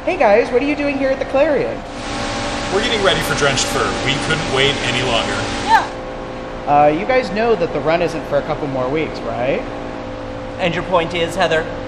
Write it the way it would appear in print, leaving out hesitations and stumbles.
Hey guys, what are you doing here at the Clarion? We're getting ready for Drenched Fur. We couldn't wait any longer. Yeah. You guys know that the run isn't for a couple more weeks, right? And your point is, Heather?